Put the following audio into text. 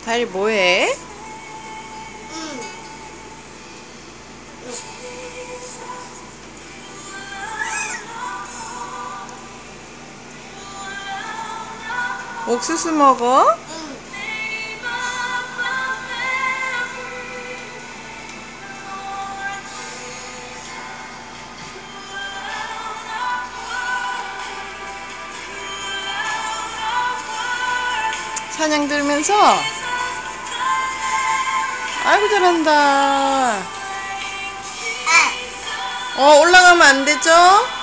다리 뭐해? 옥수수 먹어? 사냥 들면서? 아이고 잘한다. 올라가면 안 되죠?